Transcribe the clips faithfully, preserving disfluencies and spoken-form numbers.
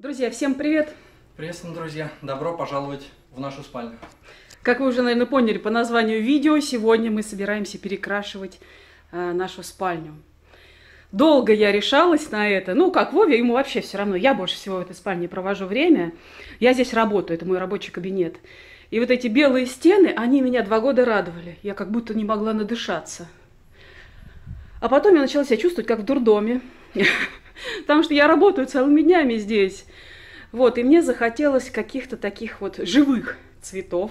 Друзья, всем привет! Приветствуем, друзья! Добро пожаловать в нашу спальню. Как вы уже, наверное, поняли по названию видео, сегодня мы собираемся перекрашивать э, нашу спальню. Долго я решалась на это. Ну, как Вове, ему вообще все равно. Я больше всего в этой спальне провожу время. Я здесь работаю, это мой рабочий кабинет. И вот эти белые стены, они меня два года радовали. Я как будто не могла надышаться. А потом я начала себя чувствовать как в дурдоме. Потому что я работаю целыми днями здесь. Вот, и мне захотелось каких-то таких вот живых цветов.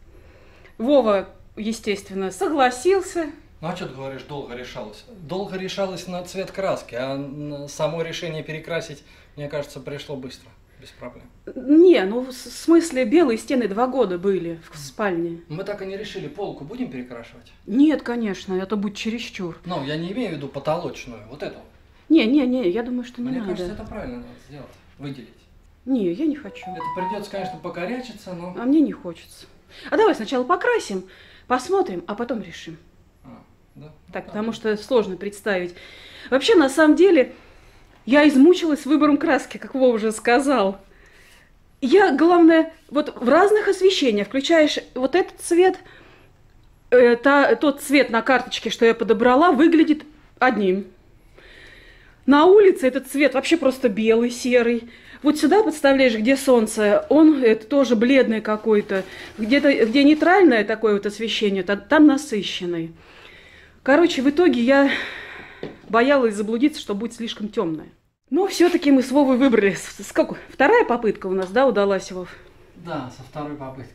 Вова, естественно, согласился. Ну а что ты говоришь, долго решалась? Долго решалась на цвет краски, а само решение перекрасить, мне кажется, пришло быстро, без проблем. Не, ну в смысле белые стены два года были в спальне. Мы так и не решили, полку будем перекрашивать? Нет, конечно, это будет чересчур. Ну, я не имею в виду потолочную, вот эту. Не, не, не, я думаю, что не Мне надо. кажется, это правильно надо сделать, выделить. Не, я не хочу. Это придется, конечно, покорячиться, но... А мне не хочется. А давай сначала покрасим, посмотрим, а потом решим. А, да? Так, потому что сложно представить. Вообще, на самом деле, я измучилась выбором краски, как Вова уже сказал. Я, главное, вот в разных освещениях включаешь вот этот цвет, э, та, тот цвет на карточке, что я подобрала, выглядит одним. На улице этот цвет вообще просто белый, серый. Вот сюда подставляешь, где солнце, он это тоже бледный какой-то. Где-то, где нейтральное такое вот освещение, там насыщенный. Короче, в итоге я боялась заблудиться, что будет слишком темное. Но все-таки мы с Вовой выбрали. Сколько? Вторая попытка у нас, да, удалась, Вов? Да, со второй попытки.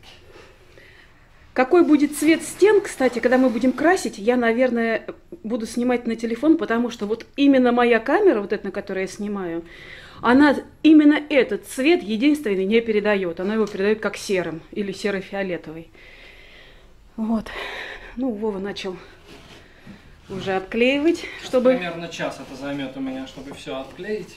Какой будет цвет стен, кстати, когда мы будем красить, я, наверное, буду снимать на телефон, потому что вот именно моя камера, вот эта, на которой я снимаю, она именно этот цвет единственный не передает. Она его передает как серым или серо-фиолетовый. Вот. Ну, Вова начал уже обклеивать, чтобы... Примерно час это займет у меня, чтобы все отклеить.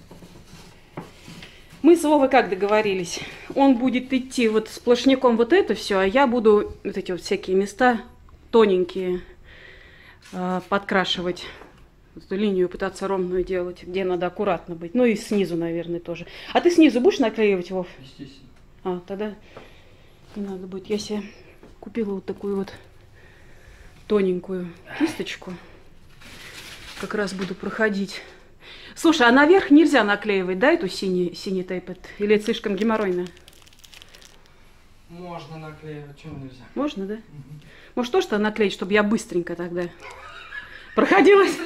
Мы с Вовой как договорились? Он будет идти вот сплошняком вот это все, а я буду вот эти вот всякие места тоненькие э, подкрашивать. Эту линию пытаться ровную делать, где надо аккуратно быть. Ну и снизу, наверное, тоже. А ты снизу будешь наклеивать, Вов? Естественно. А, тогда не надо будет. Я себе купила вот такую вот тоненькую кисточку. Как раз буду проходить. Слушай, а наверх нельзя наклеивать, да, эту синий, синий тейп? Или это слишком геморройно? Можно наклеивать, чего нельзя? Можно, да? Угу. Может, то, что наклеить, чтобы я быстренько тогда проходилась?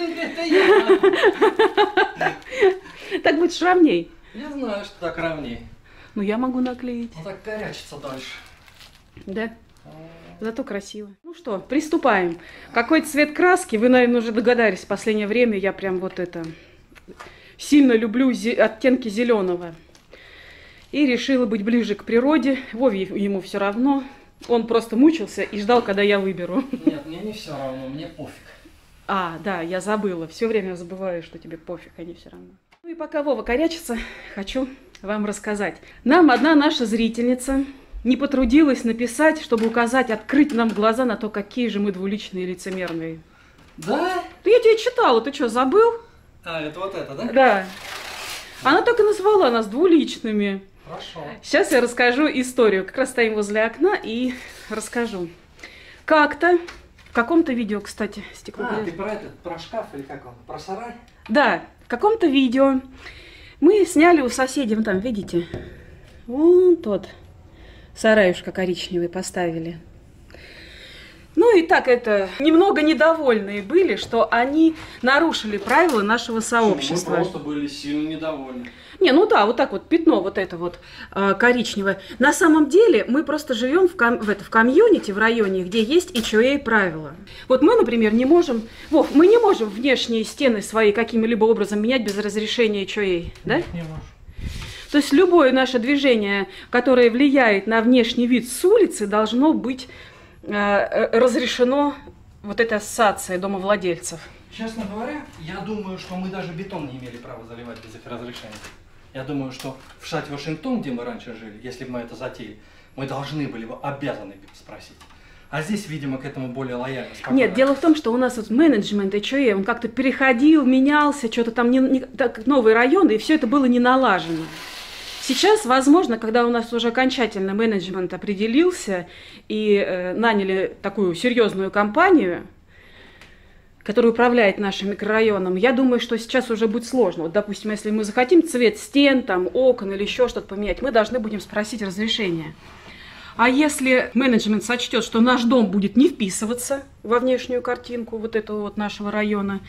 Так будет ровней. Я знаю, что так ровней. Ну, я могу наклеить. Ну, так корячится дальше. Да? Зато красиво. Ну что, приступаем. Какой цвет краски? Вы, наверное, уже догадались. В последнее время я прям вот это... Сильно люблю оттенки зеленого. И решила быть ближе к природе. Вове ему все равно. Он просто мучился и ждал, когда я выберу. Нет, мне не все равно, мне пофиг. А, да, я забыла. Все время забываю, что тебе пофиг, а не все равно. Ну и пока Вова корячится, хочу вам рассказать. Нам одна наша зрительница не потрудилась написать, чтобы указать, открыть нам глаза на то, какие же мы двуличные и лицемерные. Да? Да я тебе читала, ты что, забыл? А, это вот это, да? Да. Она так и назвала нас двуличными. Хорошо. Сейчас я расскажу историю. Как раз стоим возле окна и расскажу. Как-то, в каком-то видео, кстати, стекло. А, ты про этот, про шкаф или как он? Про сарай? Да, в каком-то видео мы сняли у соседей, вон там, видите? Вон тот сараюшка коричневый поставили. Ну и так это, немного недовольные были, что они нарушили правила нашего сообщества. Мы просто были сильно недовольны. Не, ну да, вот так вот пятно вот это вот э, коричневое. На самом деле мы просто живем в, ком в, это, в комьюнити, в районе, где есть эйч о эй правила. Вот мы, например, не можем, Вов, мы не можем внешние стены свои каким-либо образом менять без разрешения эйч о эй, да? Не можем. То есть любое наше движение, которое влияет на внешний вид с улицы, должно быть э, разрешено вот этой ассоциацией домовладельцев. Честно говоря, я думаю, что мы даже бетон не имели права заливать без их разрешения. Я думаю, что в штате Вашингтон, где мы раньше жили, если бы мы это затеяли, мы должны были бы, обязаны спросить. А здесь, видимо, к этому более лояльно. Спокойно. Нет, дело в том, что у нас вот менеджмент эйч о эй, он как-то переходил, менялся, что-то там не, не, так, новые районы, и все это было не налажено. Сейчас, возможно, когда у нас уже окончательно менеджмент определился и э, наняли такую серьезную компанию, который управляет нашим микрорайоном, я думаю, что сейчас уже будет сложно. Вот, допустим, если мы захотим цвет стен, там, окон или еще что-то поменять, мы должны будем спросить разрешение. А если менеджмент сочтет, что наш дом будет не вписываться во внешнюю картинку вот этого вот нашего района,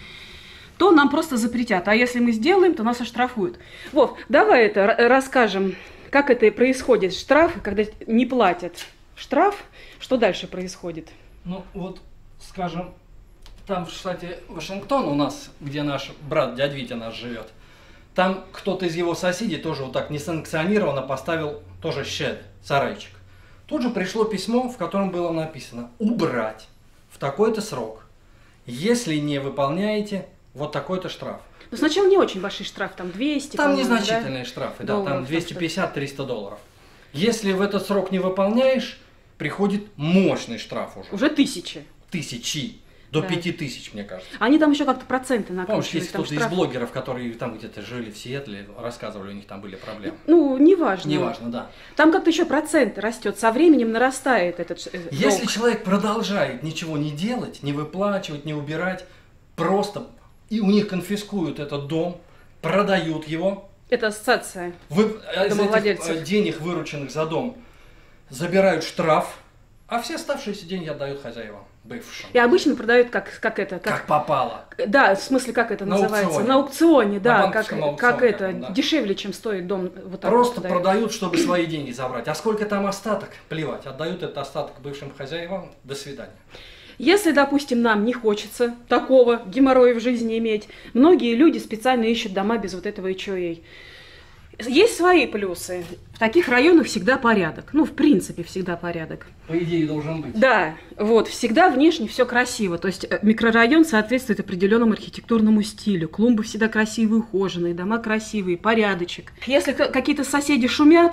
то нам просто запретят. А если мы сделаем, то нас оштрафуют. Вов, давай это расскажем, как это происходит. Штраф, когда не платят штраф, что дальше происходит? Ну, вот, скажем, там в штате Вашингтон у нас, где наш брат, дядя Витя наш живет, там кто-то из его соседей тоже вот так несанкционированно поставил тоже щед, сарайчик. Тут же пришло письмо, в котором было написано «убрать в такой-то срок. Если не выполняете, вот такой-то штраф». Но сначала не очень большой штраф, там двести. Там незначительные, да? Штрафы, да, долларов, там двести пятьдесят — триста долларов. Если в этот срок не выполняешь, приходит мощный штраф уже. Уже тысячи. Тысячи. До да. пяти тысяч, мне кажется. Они там еще как-то проценты накручивают. Помнишь, есть кто-то штраф... из блогеров, которые там где-то жили в Сиэтле, рассказывали, у них там были проблемы. Ну, неважно. Неважно, да. Там как-то еще процент растет, со временем нарастает этот долг. Если человек продолжает ничего не делать, не выплачивать, не убирать, просто и у них конфискуют этот дом, продают его. Это ассоциация вы... домовладельцев. Из этих денег, вырученных за дом, забирают штраф, а все оставшиеся деньги отдают хозяевам. Бывшим. И обычно продают как, как это... Как, как попало. Да, в смысле, как это на называется? Аукционе. На аукционе, да. На как, аукционе, как это, там, да. Дешевле, чем стоит дом. Вот так Просто вот продают, чтобы свои деньги забрать. А сколько там остаток? Плевать. Отдают этот остаток бывшим хозяевам. До свидания. Если, допустим, нам не хочется такого геморроя в жизни иметь, многие люди специально ищут дома без вот этого эйч о эй. Есть свои плюсы. В таких районах всегда порядок. Ну, в принципе, всегда порядок. По идее, должен быть. Да, вот, всегда внешне все красиво. То есть микрорайон соответствует определенному архитектурному стилю. Клумбы всегда красивые, ухоженные, дома красивые, порядочек. Если какие-то соседи шумят,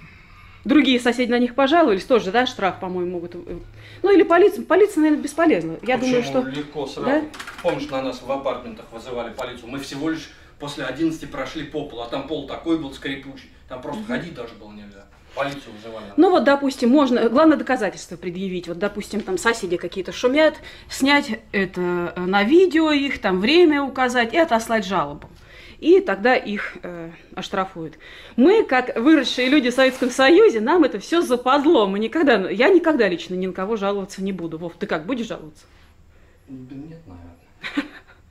другие соседи на них пожаловались, тоже, да, штраф, по-моему, могут... Ну, или полиция. Полиция, наверное, бесполезна. Я Почему? думаю, что... Легко сразу. Да? Помнишь, на нас в апартментах вызывали полицию? Мы всего лишь после одиннадцати прошли по полу, а там пол такой был скрипучий. Там просто угу. ходить даже было нельзя. Полицию вызывали. Ну вот, допустим, можно, главное доказательство предъявить. Вот, допустим, там соседи какие-то шумят, снять это на видео их, там время указать и отослать жалобу. И тогда их э, оштрафуют. Мы, как выросшие люди в Советском Союзе, нам это все западло. Мы никогда, я никогда лично ни на кого жаловаться не буду. Вов, ты как, будешь жаловаться? Нет, наверное.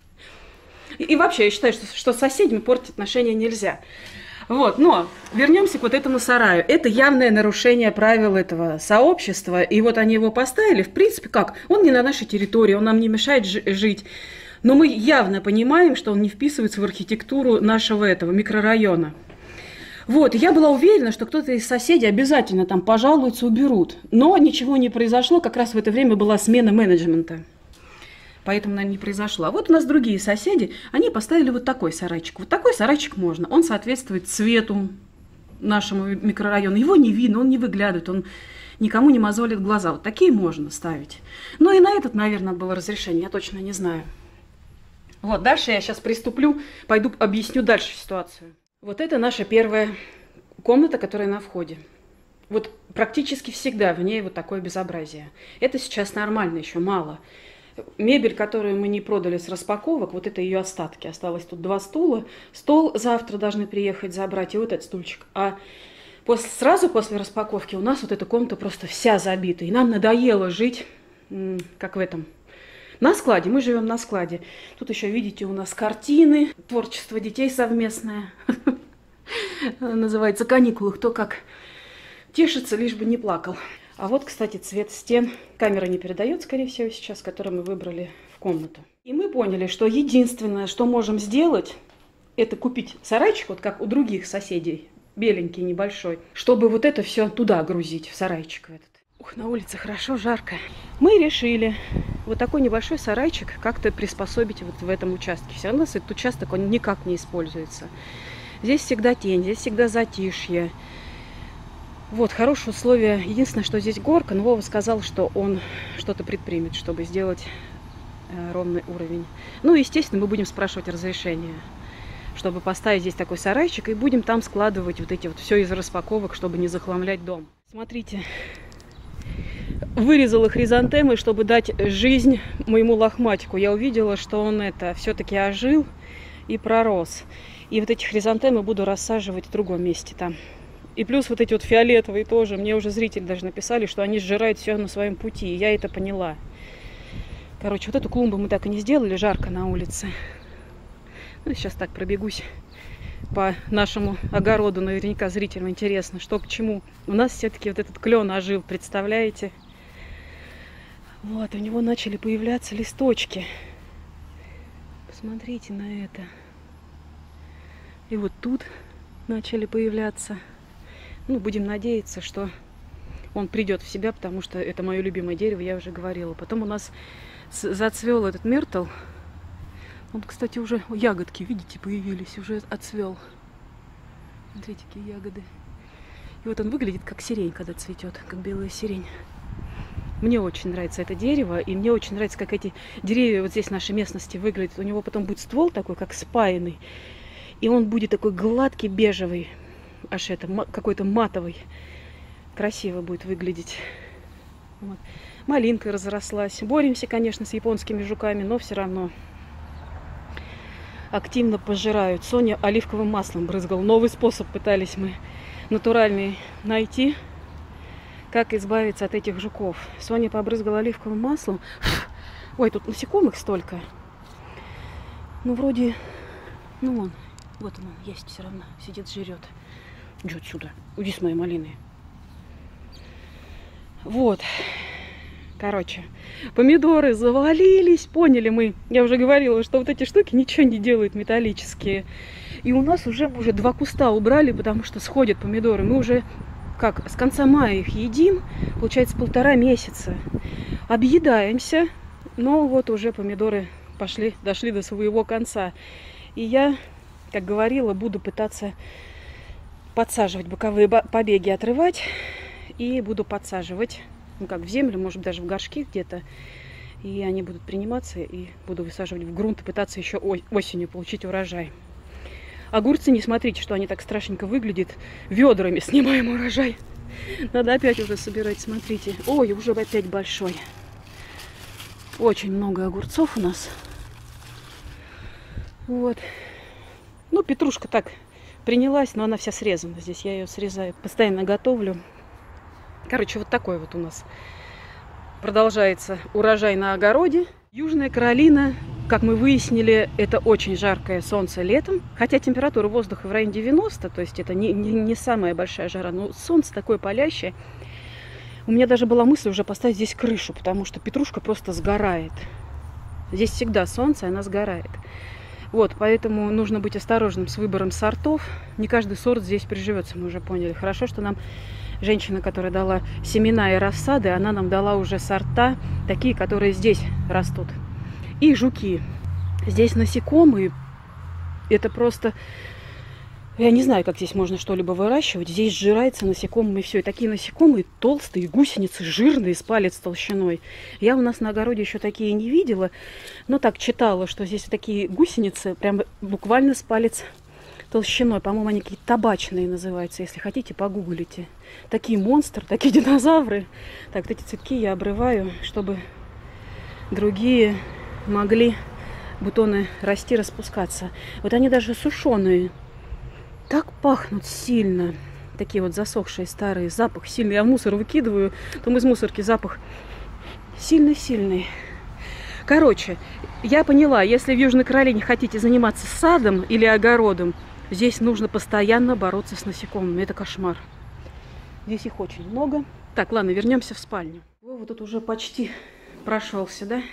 И, и вообще, я считаю, что, что с соседями портить отношения нельзя. Вот, но вернемся к вот этому сараю. Это явное нарушение правил этого сообщества. И вот они его поставили. В принципе, как? Он не на нашей территории, он нам не мешает жить. Но мы явно понимаем, что он не вписывается в архитектуру нашего этого микрорайона. Вот, я была уверена, что кто-то из соседей обязательно там пожалуется, уберут. Но ничего не произошло, как раз в это время была смена менеджмента. Поэтому, наверное, не произошло. А вот у нас другие соседи, они поставили вот такой сарайчик. Вот такой сарайчик можно. Он соответствует цвету нашему микрорайону. Его не видно, он не выглядывает, он никому не мозолит глаза. Вот такие можно ставить. Ну и на этот, наверное, было разрешение, я точно не знаю. Вот, дальше я сейчас приступлю, пойду объясню дальше ситуацию. Вот это наша первая комната, которая на входе. Вот практически всегда в ней вот такое безобразие. Это сейчас нормально, еще мало. Мебель, которую мы не продали с распаковок, вот это ее остатки. Осталось тут два стула. Стол завтра должны приехать забрать, и вот этот стульчик. А после, сразу после распаковки у нас вот эта комната просто вся забита. И нам надоело жить, как в этом... На складе, мы живем на складе. Тут еще, видите, у нас картины, творчество детей совместное. Называется «Каникулы». Кто как тешится, лишь бы не плакал. А вот, кстати, цвет стен. Камера не передает, скорее всего, сейчас, который мы выбрали в комнату. И мы поняли, что единственное, что можем сделать, это купить сарайчик, вот как у других соседей, беленький, небольшой, чтобы вот это все туда грузить, в сарайчик этот. Ух, на улице хорошо, жарко. Мы решили вот такой небольшой сарайчик как-то приспособить вот в этом участке. Все равно этот участок, он никак не используется. Здесь всегда тень, здесь всегда затишье. Вот, хорошие условия. Единственное, что здесь горка, но Вова сказал, что он что-то предпримет, чтобы сделать э, ровный уровень. Ну, естественно, мы будем спрашивать разрешение. чтобы поставить здесь такой сарайчик, и будем там складывать вот эти вот все из распаковок, чтобы не захламлять дом. Смотрите, вырезала хризантемы, чтобы дать жизнь моему лохматику. Я увидела, что он это все-таки ожил и пророс. И вот эти хризантемы буду рассаживать в другом месте там. И плюс вот эти вот фиолетовые тоже. Мне уже зрители даже написали, что они сжирают все на своем пути. И я это поняла. Короче, вот эту клумбу мы так и не сделали. Жарко на улице. Ну, сейчас так пробегусь по нашему огороду. Наверняка зрителям интересно, что к чему. У нас все-таки вот этот клен ожил, представляете? Вот, у него начали появляться листочки. Посмотрите на это. И вот тут начали появляться. Ну, будем надеяться, что он придет в себя, потому что это мое любимое дерево, я уже говорила. Потом у нас зацвел этот миртл. Он, кстати, уже ягодки, видите, появились, уже отцвел. Смотрите, какие ягоды. И вот он выглядит как сирень, когда цветет, как белая сирень. Мне очень нравится это дерево, и мне очень нравится, как эти деревья вот здесь в нашей местности выглядят. У него потом будет ствол такой, как спаянный, и он будет такой гладкий, бежевый. Аж это, какой-то матовый. Красиво будет выглядеть. Вот. Малинка разрослась. Боремся, конечно, с японскими жуками, но все равно активно пожирают. Соня оливковым маслом брызгал. Новый способ пытались мы натуральный найти, как избавиться от этих жуков. Соня побрызгала оливковым маслом. Ой, тут насекомых столько. Ну, вроде... Ну, вон. Вот он, есть все равно. Сидит, жрет. Иди отсюда. Уйди с моей малиной. Вот. Короче, помидоры завалились. Поняли мы. Я уже говорила, что вот эти штуки ничего не делают металлические. И у нас уже, уже два куста убрали, потому что сходят помидоры. Мы уже, как, с конца мая их едим. Получается, полтора месяца. Объедаемся. Но вот уже помидоры пошли, дошли до своего конца. И я, как говорила, буду пытаться подсаживать, боковые побеги отрывать, и буду подсаживать, ну как в землю, может даже в горшки где-то, и они будут приниматься, и буду высаживать в грунт и пытаться еще осенью получить урожай. Огурцы, не смотрите, что они так страшненько выглядят, ведрами снимаем урожай. Надо опять уже собирать, смотрите. Ой, уже опять большой. Очень много огурцов у нас. Вот. Ну, петрушка так принялась, но она вся срезана. Здесь я ее срезаю, постоянно готовлю. Короче, вот такой вот у нас продолжается урожай на огороде. Южная Каролина, как мы выяснили, это очень жаркое солнце летом. Хотя температура воздуха в районе девяноста, то есть это не, не, не самая большая жара, но солнце такое палящее. У меня даже была мысль уже поставить здесь крышу, потому что петрушка просто сгорает. Здесь всегда солнце, она сгорает. Вот, поэтому нужно быть осторожным с выбором сортов. Не каждый сорт здесь приживется, мы уже поняли. Хорошо, что нам женщина, которая дала семена и рассады, она нам дала уже сорта, такие, которые здесь растут. И жуки. Здесь насекомые. Это просто... Я не знаю, как здесь можно что-либо выращивать. Здесь сжирается насекомыми все. И такие насекомые толстые, гусеницы жирные, с палец толщиной. Я у нас на огороде еще такие не видела. Но так читала, что здесь такие гусеницы прям буквально с палец толщиной. По-моему, они какие-то табачные называются. Если хотите, погуглите. Такие монстры, такие динозавры. Так, вот эти цветки я обрываю, чтобы другие могли бутоны расти, распускаться. Вот они даже сушеные. Так пахнут сильно. Такие вот засохшие старые. Запах сильный. Я в мусор выкидываю. Там из мусорки запах сильный-сильный. Короче, я поняла, если в Южной Каролине хотите заниматься садом или огородом, здесь нужно постоянно бороться с насекомыми. Это кошмар. Здесь их очень много. Так, ладно, вернемся в спальню. Вот тут уже почти прошелся, да?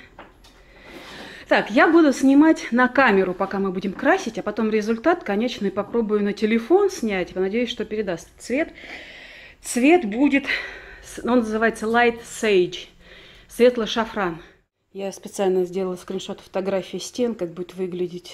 Так, я буду снимать на камеру, пока мы будем красить, а потом результат конечный попробую на телефон снять. Надеюсь, что передаст цвет. Цвет будет, он называется Light Sage, светлый шафран. Я специально сделала скриншот фотографии стен, как будет выглядеть.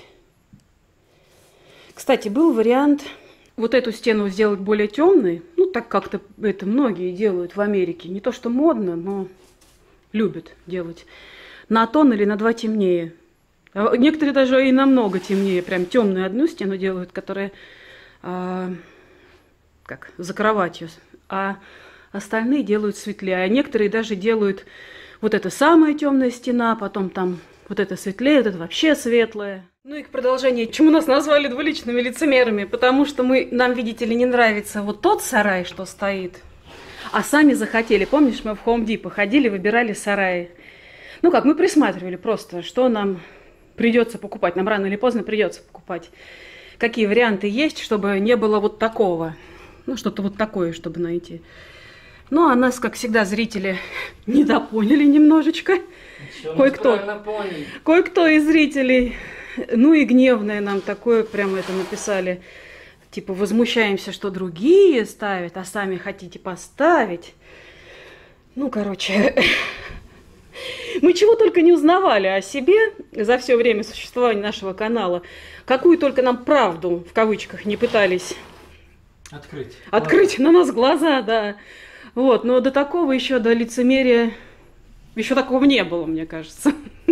Кстати, был вариант вот эту стену сделать более темной. Ну, так как-то это многие делают в Америке. Не то, что модно, но любят делать. На тон или на два темнее. Некоторые даже и намного темнее, прям темную одну стену делают, которая а, как за кроватью, а остальные делают светлее. А некоторые даже делают вот эта самая темная стена, потом там вот это светлее, вот это вообще светлое. Ну и к продолжению, почему нас назвали двуличными лицемерами? Потому что мы, нам, видите ли, не нравится вот тот сарай, что стоит, а сами захотели. Помнишь, мы в Home Depot ходили, выбирали сараи. Ну как, мы присматривали просто, что нам придется покупать. Нам рано или поздно придется покупать. Какие варианты есть, чтобы не было вот такого. Ну, что-то вот такое, чтобы найти. Ну, а нас, как всегда, зрители недопоняли немножечко. Кое-кто, кое-кто из зрителей, ну и гневное нам такое прямо это написали. Типа, возмущаемся, что другие ставят, а сами хотите поставить. Ну, короче, мы чего только не узнавали о себе за все время существования нашего канала. Какую только нам правду, в кавычках, не пытались открыть. Открыть на нас глаза, да. Вот, но до такого еще, до лицемерия, еще такого не было, мне кажется.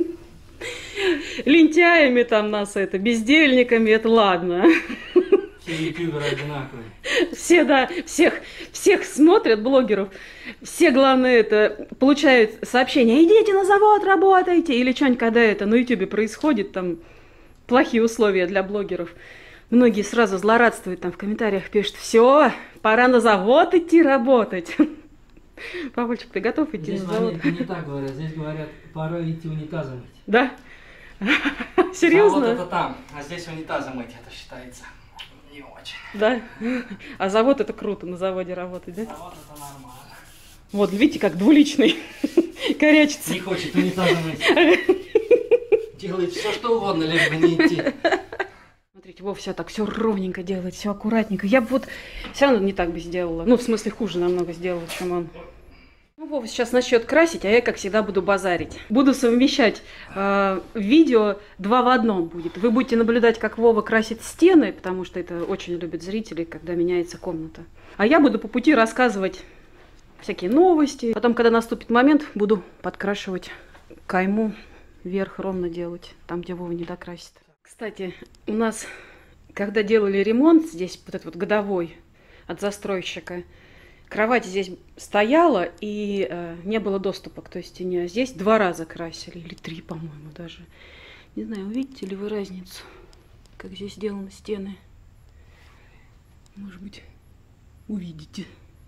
Лентяями там нас это, бездельниками, это ладно. Все ютуберы одинаковые. Все, да, всех, всех смотрят, блогеров. Все, главное, это, получают сообщения: идите на завод, работайте. Или что-нибудь, когда это на ютубе происходит, там плохие условия для блогеров. Многие сразу злорадствуют, там в комментариях пишут: все, пора на завод идти работать. Павлович, ты готов идти здесь на завод? Здесь не так говорят, здесь говорят, пора идти унитазом мыть. Да? Серьезно? Завод это там, а здесь унитазом мыть, это считается не очень. Да? А завод это круто, на заводе работать, да? Завод это нормально. Вот, видите, как двуличный корячится. Не хочет унитазом мыть. Делает все, что угодно, лишь бы не идти. Смотрите, Вов все так, все ровненько делает, все аккуратненько. Я бы вот все равно не так бы сделала. Ну, в смысле, хуже намного сделала, чем он. Ну, Вова сейчас начнет красить, а я, как всегда, буду базарить. Буду совмещать э, видео два в одном будет. Вы будете наблюдать, как Вова красит стены, потому что это очень любят зрители, когда меняется комната. А я буду по пути рассказывать всякие новости. Потом, когда наступит момент, буду подкрашивать кайму, вверх ровно делать, там, где Вова не докрасит. Кстати, у нас, когда делали ремонт, здесь вот этот вот годовой от застройщика, кровать здесь стояла и э, не было доступа к той стене. А здесь два раза красили, или три, по-моему, даже. Не знаю, увидите ли вы разницу, как здесь сделаны стены? Может быть, увидите.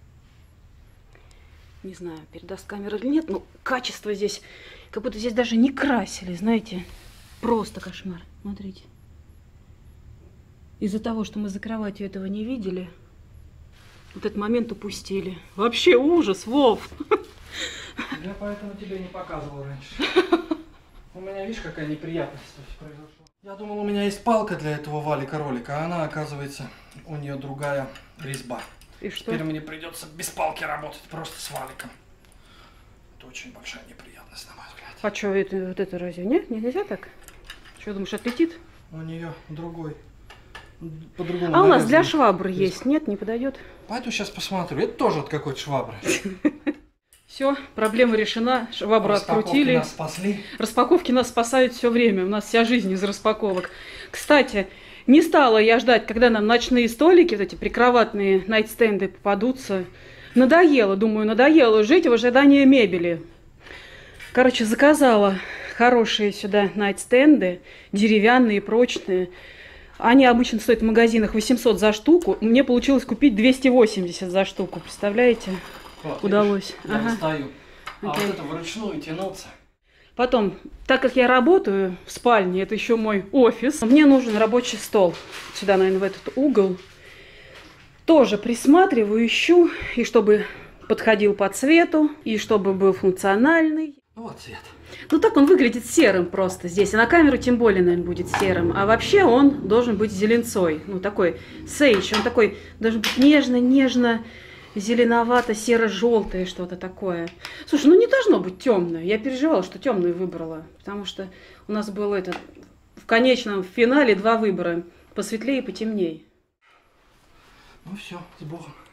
Не знаю, передаст камера или нет, но качество здесь, как будто здесь даже не красили, знаете. Просто кошмар. Смотрите. Из-за того, что мы за кроватью этого не видели, вот этот момент упустили. Вообще ужас, Вов. Я поэтому тебе не показывал раньше. У меня, видишь, какая неприятность произошла. Я думал, у меня есть палка для этого валика-ролика, а она, оказывается, у нее другая резьба. И что? Теперь мне придется без палки работать, просто с валиком. Это очень большая неприятность, на мой взгляд. А что, это, вот это разве нет? Нельзя так? Что, думаешь, отлетит? У нее другой. По-другому. А у нас для швабры есть, нет, не подойдет? Пойду сейчас посмотрю. Это тоже от какой-то швабры. Все, проблема решена, швабру открутили. Распаковки нас спасли. Распаковки нас спасают все время, у нас вся жизнь из распаковок. Кстати, не стала я ждать, когда нам ночные столики, вот эти прикроватные найтстенды попадутся. Надоело, думаю, надоело жить в ожидании мебели. Короче, заказала хорошие сюда найтстенды, деревянные, прочные. Они обычно стоят в магазинах восемьсот за штуку. Мне получилось купить двести восемьдесят за штуку, представляете? Вот, удалось. Видишь, я ага. достаю. А Окей. вот это вручную тянуться. Потом, так как я работаю в спальне, это еще мой офис, мне нужен рабочий стол. Сюда, наверное, в этот угол. Тоже присматриваю, ищу, и чтобы подходил по цвету, и чтобы был функциональный. Вот цвет. Ну так он выглядит серым просто здесь, и на камеру тем более, наверное, будет серым. А вообще он должен быть зеленцой, ну такой сейдж, он такой должен быть нежно-нежно, зеленовато-серо-желтое, что-то такое. Слушай, ну не должно быть темное. Я переживала, что темную выбрала, потому что у нас было это в конечном финале два выбора, посветлее и потемнее. Ну все, с Богом.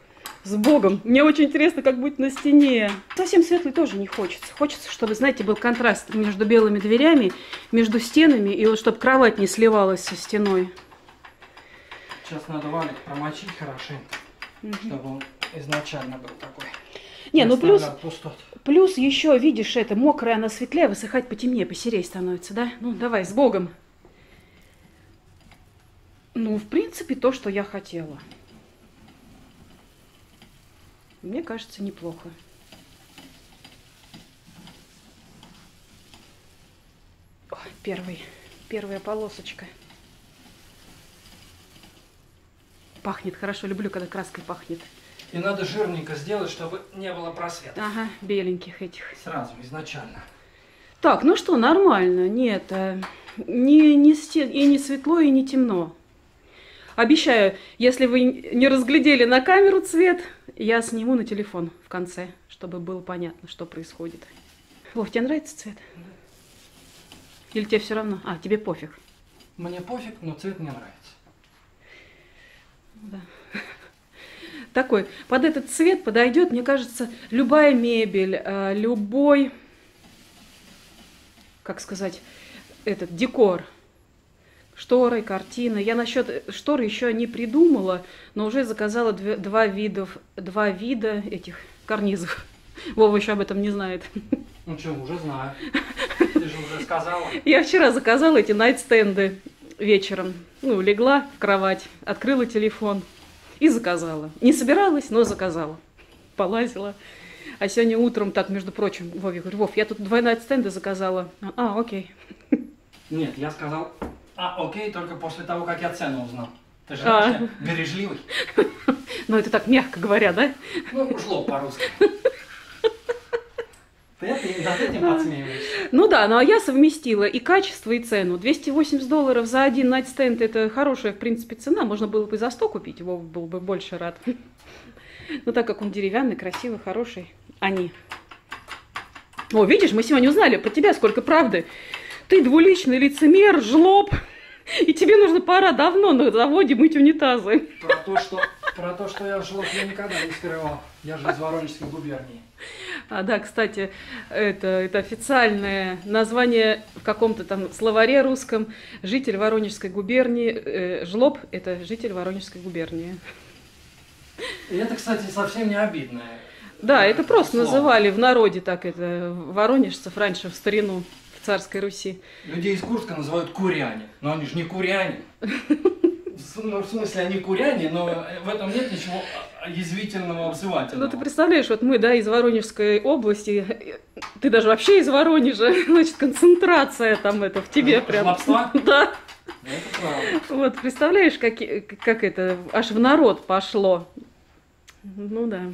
С Богом. Мне очень интересно, как будет на стене. Совсем светлый тоже не хочется. Хочется, чтобы, знаете, был контраст между белыми дверями, между стенами, и вот чтобы кровать не сливалась со стеной. Сейчас надо валик промочить хорошенько, угу. чтобы он изначально был такой. Не, ну плюс, плюс еще, видишь, это мокрая, она светлее, высыхать потемнее, посерей становится, да? Ну, давай, с Богом. Ну, в принципе, то, что я хотела. Мне кажется, неплохо. Ой, первый, первая полосочка. Пахнет хорошо, люблю, когда краской пахнет. И надо жирненько сделать, чтобы не было просветов. Ага, беленьких этих. Сразу, изначально. Так, ну что, нормально. Нет, не, не стен, и не светло, и не темно. Обещаю, если вы не разглядели на камеру цвет, я сниму на телефон в конце, чтобы было понятно, что происходит. Вов, тебе нравится цвет? Да. Или тебе все равно? А, тебе пофиг? Мне пофиг, но цвет мне нравится. Да. Такой, под этот цвет подойдет, мне кажется, любая мебель, любой, как сказать, этот декор. Шторы, картины. Я насчет штор еще не придумала, но уже заказала две, два, видов, два вида этих карнизов. Вова еще об этом не знает. Ну что, уже знаю. Ты же уже сказала. Я вчера заказала эти найтстенды вечером. Ну, легла в кровать, открыла телефон и заказала. Не собиралась, но заказала. Полазила. А сегодня утром, так, между прочим, Вове говорю: Вов, я тут два найтстенда заказала. А, окей. Нет, я сказал... А, окей, только после того, как я цену узнал. Ты же а. бережливый. Ну, это так мягко говоря, да? Ну, жлоб по-русски. Ты над этим подсмеиваешься. Ну да, ну а я совместила и качество, и цену. двести восемьдесят долларов за один найтстенд — это хорошая, в принципе, цена. Можно было бы и за сто купить, его был бы больше рад. Но так как он деревянный, красивый, хороший, они. О, видишь, мы сегодня узнали про тебя сколько правды. Ты двуличный лицемер, жлоб, и тебе нужно пора давно на заводе мыть унитазы. Про то, что, про то, что я жлоб, я никогда не скрывал. Я же из Воронежской губернии. А, да, кстати, это, это официальное название в каком-то там словаре русском. Житель Воронежской губернии. Э, жлоб – это житель Воронежской губернии. И это, кстати, совсем не обидное. Да, это просто слово. Называли в народе так это, воронежцев раньше в старину. Царской Руси. Людей из Курска называют куряне, но они же не куряне. Ну, в смысле, они куряне, но в этом нет ничего язвительного, обзывательного. Ну, ты представляешь, вот мы, да, из Воронежской области, ты даже вообще из Воронежа, значит, концентрация там это в тебе прям. Жлобства? Да. Это правда. Вот, представляешь, как, как это аж в народ пошло. Ну, да.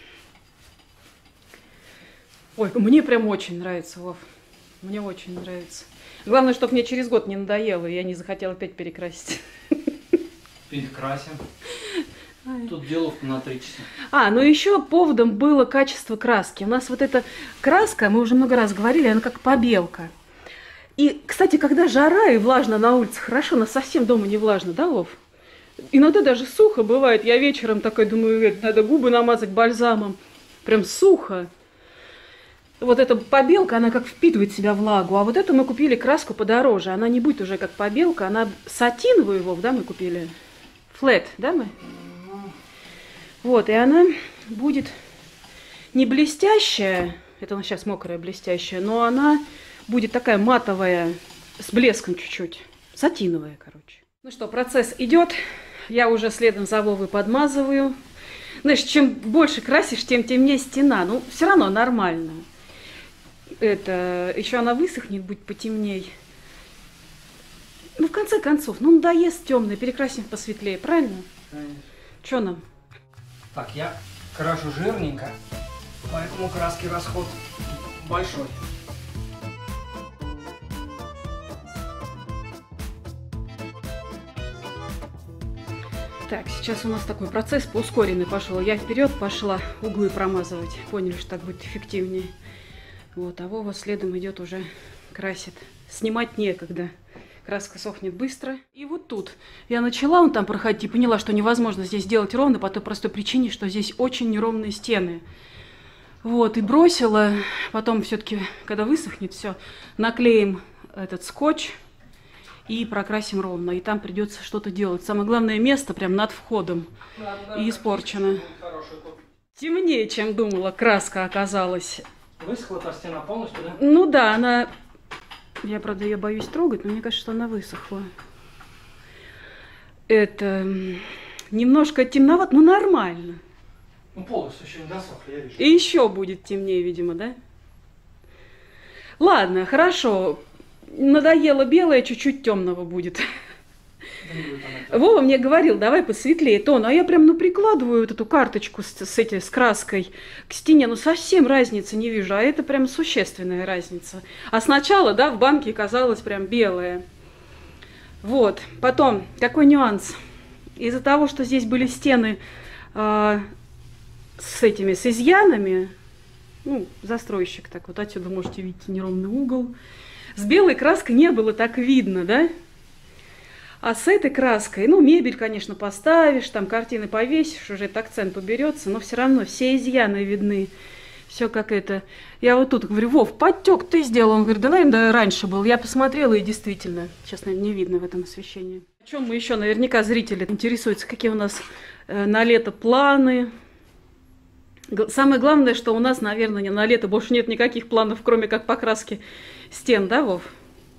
Ой, мне прям очень нравится, Вов. Мне очень нравится. Главное, чтобы мне через год не надоело, и я не захотела опять перекрасить. Перекрасим. Тут делов на три часа. А, ну еще поводом было качество краски. У нас вот эта краска, мы уже много раз говорили, она как побелка. И, кстати, когда жара и влажно на улице, хорошо, но совсем дома не влажно, да, Вов? Иногда даже сухо бывает. Я вечером такой думаю, надо губы намазать бальзамом. Прям сухо. Вот эта побелка, она как впитывает в себя влагу. А вот эту мы купили краску подороже. Она не будет уже как побелка. Она сатиновую, Вов, да, мы купили? Флэт, да, мы? Вот, и она будет не блестящая. Это у нас сейчас мокрая, блестящая. Но она будет такая матовая, с блеском чуть-чуть. Сатиновая, короче. Ну что, процесс идет. Я уже следом за Вовой подмазываю. Знаешь, чем больше красишь, тем темнее стена. Ну, все равно нормально. Это, еще она высохнет, будет потемней. Ну, в конце концов, ну, надоест темный, перекрасим посветлее, правильно? Конечно. Что нам? Так, я крашу жирненько, поэтому краски расход большой. Так, сейчас у нас такой процесс поускоренный пошел. Я вперед пошла углы промазывать. Поняли, что так будет эффективнее. Вот, а Вова следом идет уже красит. Снимать некогда. Краска сохнет быстро. И вот тут я начала он там проходить и поняла, что невозможно здесь делать ровно по той простой причине, что здесь очень неровные стены. Вот, и бросила. Потом все-таки, когда высохнет, все, наклеим этот скотч и прокрасим ровно. И там придется что-то делать. Самое главное место прям над входом. Надо, и испорчено. Темнее, чем думала, краска оказалась. Высохла та стена полностью, да? Ну да, она... Я, правда, ее боюсь трогать, но мне кажется, что она высохла. Это... Немножко темновато, но нормально. Ну, полностью еще не досохли, я вижу. И еще будет темнее, видимо, да? Ладно, хорошо. Надоело белое, чуть-чуть темного будет. Вова мне говорил, давай посветлее тон, а я прям, ну, прикладываю вот эту карточку с, с, этой, с краской к стене, ну, совсем разницы не вижу, а это прям существенная разница. А сначала, да, в банке казалось прям белое. Вот, потом, какой нюанс? Из-за того, что здесь были стены э, с этими, с изъянами, ну, застройщик, так вот отсюда можете видеть неровный угол, с белой краской не было так видно, да? А с этой краской, ну, мебель, конечно, поставишь, там картины повесишь, уже этот акцент уберется, но все равно все изъяны видны. Все как это. Я вот тут говорю, Вов, подтек ты сделал. Он говорит, да, наверное, раньше был. Я посмотрела, и действительно, сейчас, наверное, не видно в этом освещении. О чем мы еще? Наверняка зрители интересуются, какие у нас э, на лето планы. Самое главное, что у нас, наверное, на лето больше нет никаких планов, кроме как покраски стен, да, Вов?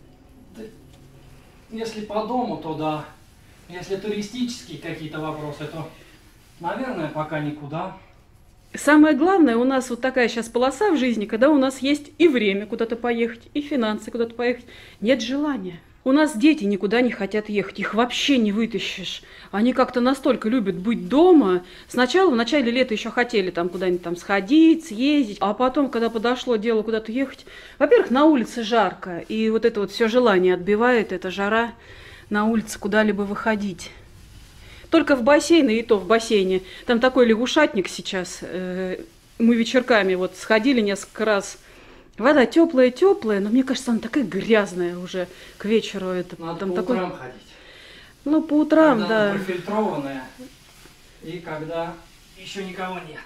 Если по дому, то да. Если туристические какие-то вопросы, то, наверное, пока никуда. Самое главное, у нас вот такая сейчас полоса в жизни, когда у нас есть и время куда-то поехать, и финансы куда-то поехать. Нет желания. У нас дети никуда не хотят ехать, их вообще не вытащишь. Они как-то настолько любят быть дома. Сначала, в начале лета еще хотели там куда-нибудь там сходить, съездить, а потом, когда подошло дело куда-то ехать, во-первых, на улице жарко, и вот это вот все желание отбивает, эта жара на улице куда-либо выходить. Только в бассейне, и то в бассейне. Там такой лягушатник сейчас. Мы вечерками вот сходили несколько раз. Вода теплая-теплая, но мне кажется, она такая грязная уже к вечеру. Это, надо там по такой... утрам ходить. Ну, по утрам, когда да. Она профильтрованная, и когда еще никого нет.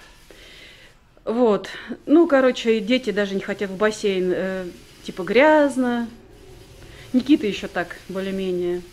Вот. Ну, короче, дети даже не хотят в бассейн. Э, типа грязно. Никита еще так, более-менее.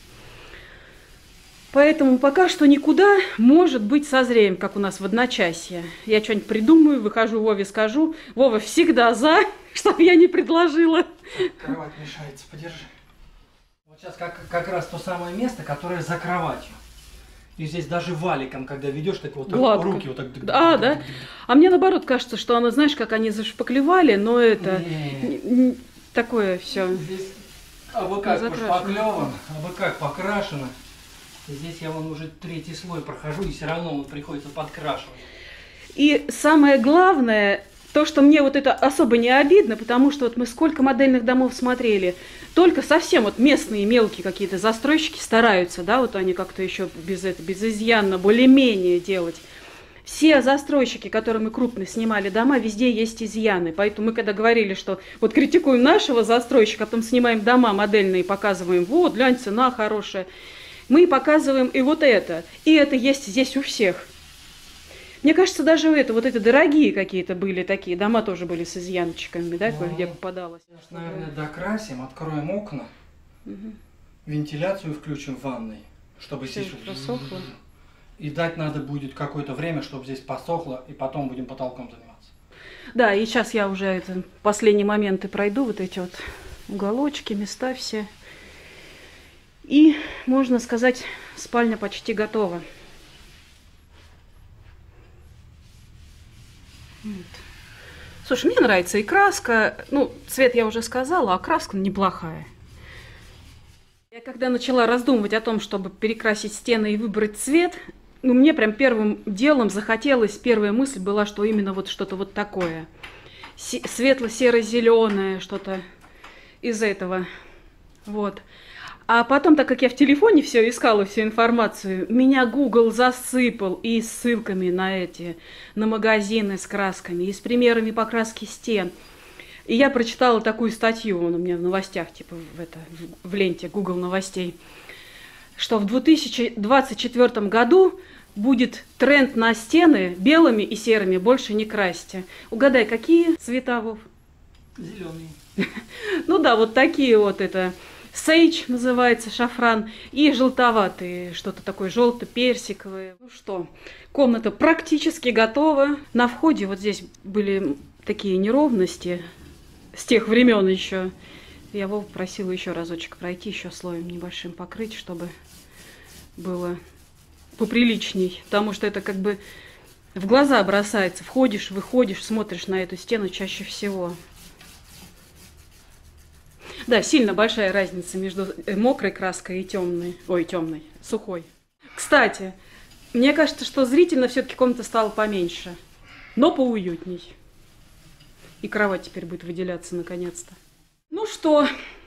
Поэтому пока что никуда, может быть, созреем, как у нас в одночасье. Я что-нибудь придумаю, выхожу Вове, скажу. Вова всегда за, чтобы я не предложила. Кровать мешается, подержи. Вот сейчас как, как раз то самое место, которое за кроватью. И здесь даже валиком, когда ведешь, так вот гладко. Руки вот так... А, да? А мне наоборот кажется, что она, знаешь, как они зашпаклевали, но это... Не. Такое все. Здесь абы как пошпаклевано, абы как покрашено. Здесь я вон уже третий слой прохожу, и все равно вот приходится подкрашивать. И самое главное, то, что мне вот это особо не обидно, потому что вот мы сколько модельных домов смотрели, только совсем вот местные мелкие какие-то застройщики стараются, да, вот они как-то еще без, это, без изъянно более-менее делать. Все застройщики, которые мы крупно снимали дома, везде есть изъяны. Поэтому мы когда говорили, что вот критикуем нашего застройщика, потом снимаем дома модельные, показываем, вот, глянь, цена хорошая. Мы показываем и вот это. И это есть здесь у всех. Мне кажется, даже это, вот эти дорогие какие-то были такие, дома тоже были с изъянчиками, да, ну, где попадалось. Наверное, докрасим, откроем окна, угу. Вентиляцию включим в ванной, чтобы все здесь просохло. И дать надо будет какое-то время, чтобы здесь посохло, и потом будем потолком заниматься. Да, и сейчас я уже это, последние моменты пройду, вот эти вот уголочки, места все. И, можно сказать, спальня почти готова. Вот. Слушай, мне нравится и краска. Ну, цвет я уже сказала, а краска неплохая. Я когда начала раздумывать о том, чтобы перекрасить стены и выбрать цвет, ну, мне прям первым делом захотелось, первая мысль была, что именно вот что-то вот такое. Светло-серо-зеленое, что-то из этого. Вот. А потом, так как я в телефоне все искала, всю информацию, меня Google засыпал и ссылками на эти, на магазины с красками, и с примерами покраски стен. И я прочитала такую статью, он у меня в новостях, типа в, это, в ленте Google новостей, что в две тысячи двадцать четвёртом году будет тренд на стены белыми и серыми, больше не красьте. Угадай, какие цвета, Вов? Зеленый. Ну да, вот такие вот это. Сейдж называется, шафран, и желтоватые, что-то такое желто-персиковое. Ну что, комната практически готова. На входе вот здесь были такие неровности с тех времен еще. Я Вову просила еще разочек пройти, еще слоем небольшим покрыть, чтобы было поприличней, потому что это как бы в глаза бросается. Входишь, выходишь, смотришь на эту стену чаще всего. Да, сильно большая разница между мокрой краской и темной, ой, темной, сухой. Кстати, мне кажется, что зрительно все-таки комната стала поменьше, но поуютней. И кровать теперь будет выделяться наконец-то. Ну что,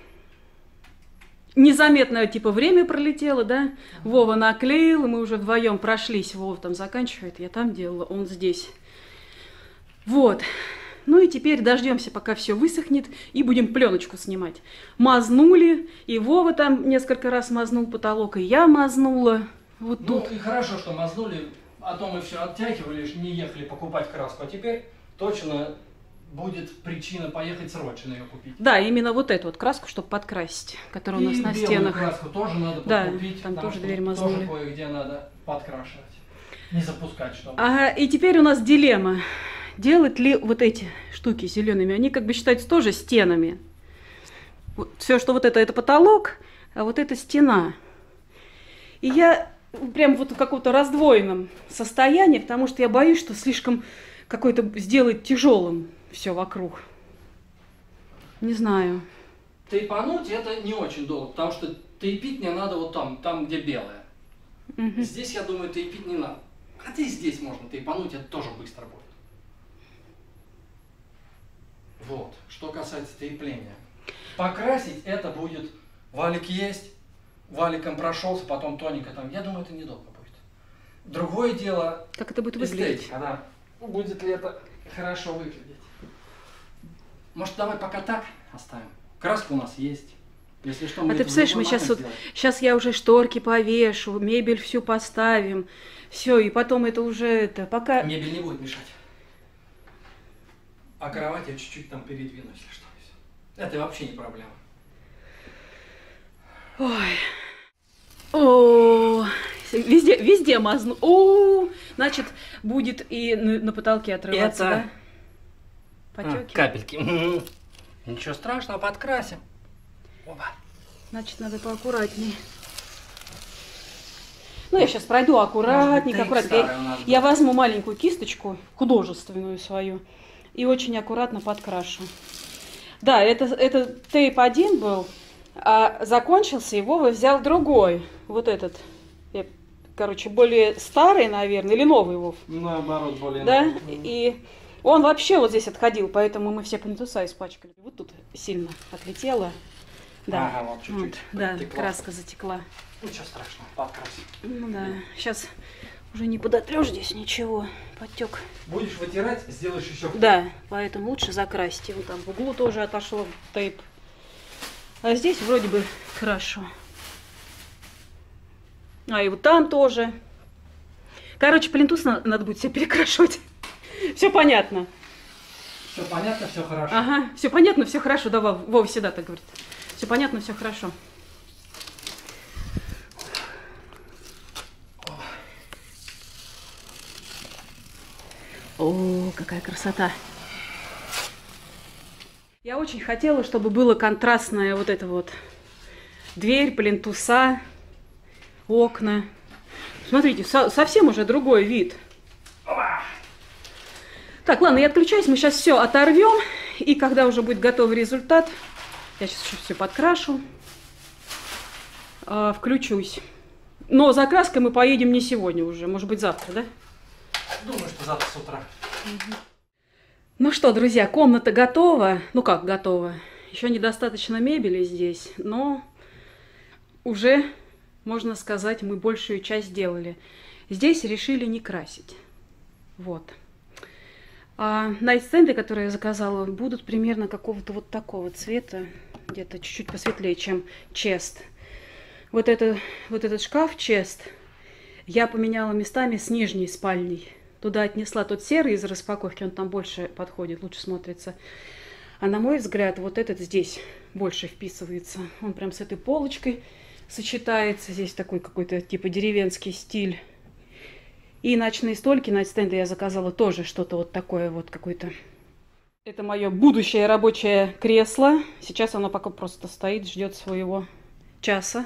незаметно типа время пролетело, да? Вова наклеил, мы уже вдвоем прошлись. Вова там заканчивает, я там делала, он здесь. Вот. Ну и теперь дождемся, пока все высохнет, и будем пленочку снимать. Мазнули, и Вова там несколько раз мазнул потолок, и я мазнула. Вот ну тут. И хорошо, что мазнули, а то мы все оттягивали, не ехали покупать краску, а теперь точно будет причина поехать срочно ее купить. Да, именно вот эту вот краску, чтобы подкрасить, которая у нас и на белую стенах. Краску тоже надо да, подкупить, там тоже что дверь мазнули. тоже кое-где надо подкрашивать, не запускать, чтобы. Ага, и теперь у нас дилемма. Делать ли вот эти штуки зелеными? Они как бы считаются тоже стенами. Вот, все, что вот это, это потолок, а вот это стена. И я прям вот в каком-то раздвоенном состоянии, потому что я боюсь, что слишком какой-то сделать тяжелым все вокруг. Не знаю. Тейпануть это не очень долго, потому что тейпить мне надо вот там, там где белое. Угу. Здесь, я думаю, тейпить не надо. Хотя и здесь можно тейпануть, это тоже быстро будет. Вот, что касается тейпления. Покрасить это будет, валик есть, валиком прошелся, потом тоненько там. Я думаю, это недолго будет. Другое дело, как это будет выглядеть? Эстетика, да. Будет ли это хорошо выглядеть? Может, давай пока так оставим? Краска у нас есть. Если что, мы а ты представляешь, мы сейчас вот, сейчас я уже шторки повешу, мебель всю поставим, все, и потом это уже это, пока... Мебель не будет мешать. А кровать я чуть-чуть там передвину, если что. Это вообще не проблема. Ой. О, везде, везде мазну. О, значит, будет и на, на потолке отрываться, это... да? Потеки. А, капельки. Ничего страшного, подкрасим. Опа. Значит, надо поаккуратней. Ну, я сейчас пройду аккуратненько, аккуратненько. Я, я возьму маленькую кисточку, художественную свою, и очень аккуратно подкрашу. Да, это, это тейп один был, а закончился, его взял другой. Вот этот, я, короче, более старый, наверное, или новый Вов. Наоборот, более да? новый. И он вообще вот здесь отходил, поэтому мы все плинтуса испачкали. Вот тут сильно отлетело. Да, ага, вот чуть-чуть. Вот, да, краска затекла. Ничего страшного, подкрасим. Ну да, сейчас уже не подотрешь здесь ничего, подтек. Будешь вытирать, сделаешь еще. Да, поэтому лучше закрасить. И вот там в углу тоже отошло тейп. А здесь вроде бы хорошо. А и вот там тоже. Короче, плинтус надо будет все перекрашивать. Все понятно. Все понятно, все хорошо. Ага, все понятно, все хорошо. Да, Вова, Вова всегда так говорит. Все понятно, все хорошо. О, какая красота. Я очень хотела, чтобы было контрастное вот это вот. Дверь, плинтуса, окна. Смотрите, со совсем уже другой вид. Так, ладно, я отключаюсь, мы сейчас все оторвем. И когда уже будет готовый результат, я сейчас еще все подкрашу, э, включусь. Но за краской мы поедем не сегодня уже, может быть завтра, да? Думаю, что завтра с утра. Угу. Ну что, друзья, комната готова. Ну как готова? Еще недостаточно мебели здесь, но уже, можно сказать, мы большую часть сделали. Здесь решили не красить. Вот. А найтстенды, которые я заказала, будут примерно какого-то вот такого цвета, где-то чуть-чуть посветлее, чем чест. Вот, это, вот этот шкаф чест я поменяла местами с нижней спальней. Туда отнесла тот серый из распаковки, он там больше подходит, лучше смотрится. А на мой взгляд, вот этот здесь больше вписывается. Он прям с этой полочкой сочетается. Здесь такой какой-то типа деревенский стиль. И ночные столики, найтстенды я заказала тоже что-то вот такое вот какое-то. Это мое будущее рабочее кресло. Сейчас оно пока просто стоит, ждет своего часа.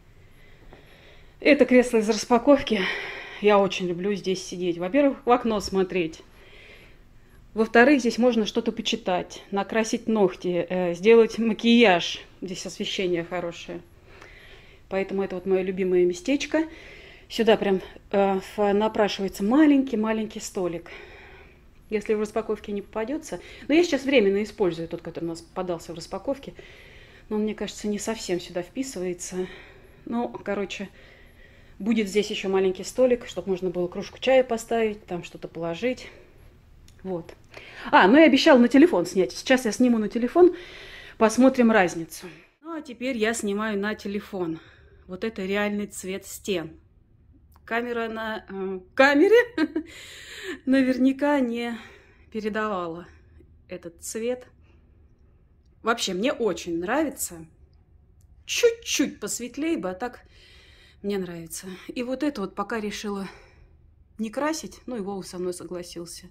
Это кресло из распаковки. Я очень люблю здесь сидеть. Во-первых, в окно смотреть. Во-вторых, здесь можно что-то почитать, накрасить ногти, э, сделать макияж. Здесь освещение хорошее. Поэтому это вот мое любимое местечко. Сюда прям э, напрашивается маленький-маленький столик. Если в распаковке не попадется. Но я сейчас временно использую тот, который у нас попадался в распаковке. Но он, мне кажется, не совсем сюда вписывается. Ну, короче, будет здесь еще маленький столик, чтобы можно было кружку чая поставить, там что-то положить. Вот. А, ну я обещала на телефон снять. Сейчас я сниму на телефон, посмотрим разницу. Ну, а теперь я снимаю на телефон. Вот это реальный цвет стен. Камера на э, камере наверняка не передавала этот цвет. Вообще, мне очень нравится. Чуть-чуть посветлее бы, а так мне нравится. И вот это вот пока решила не красить. Ну, и Вова со мной согласился.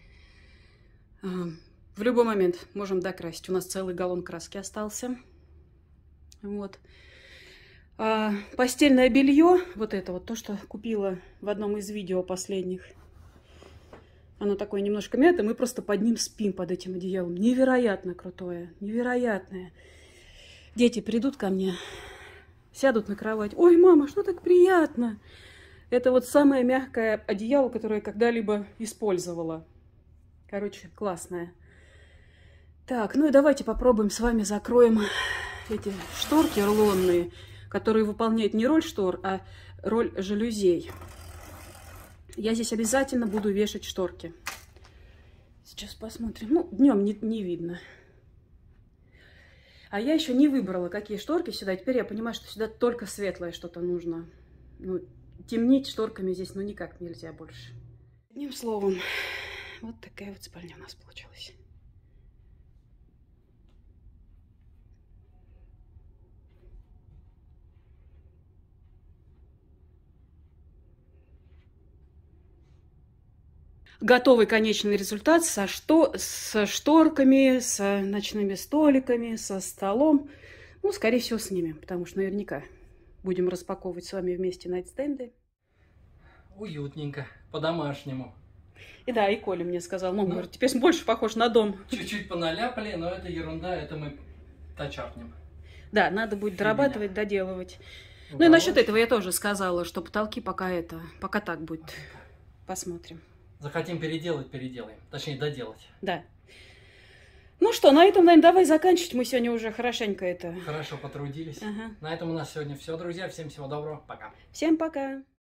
В любой момент можем докрасить. У нас целый галлон краски остался. Вот. А постельное белье, вот это вот, то, что купила в одном из видео последних. Оно такое немножко мятое. Мы просто под ним спим, под этим одеялом. Невероятно крутое. Невероятное. Дети придут ко мне, сядут на кровать. Ой, мама, что так приятно. Это вот самое мягкое одеяло, которое я когда-либо использовала. Короче, классная. Так, ну и давайте попробуем с вами закроем эти шторки рулонные, которые выполняют не роль штор, а роль жалюзей. Я здесь обязательно буду вешать шторки. Сейчас посмотрим. Ну, днем не, не видно. А я еще не выбрала, какие шторки сюда. Теперь я понимаю, что сюда только светлое что-то нужно. Ну, темнить шторками здесь ну никак нельзя больше. Одним словом... Вот такая вот спальня у нас получилась. Готовый конечный результат со, что, со шторками, с ночными столиками, со столом. Ну, скорее всего, снимем, потому что наверняка будем распаковывать с вами вместе найтстенды. Уютненько, по-домашнему. И да, и Коля мне сказал, ну, говорит, теперь больше похож на дом. Чуть-чуть поналяпали, но это ерунда, это мы дочерпнем. Да, надо будет дорабатывать, доделывать. Ну и насчет этого я тоже сказала, что потолки пока это, пока так будет. Посмотрим. Захотим переделать, переделаем. Точнее, доделать. Да. Ну что, на этом, наверное, давай заканчивать. Мы сегодня уже хорошенько это... Хорошо потрудились. Ага. На этом у нас сегодня все, друзья. Всем всего доброго. Пока. Всем пока.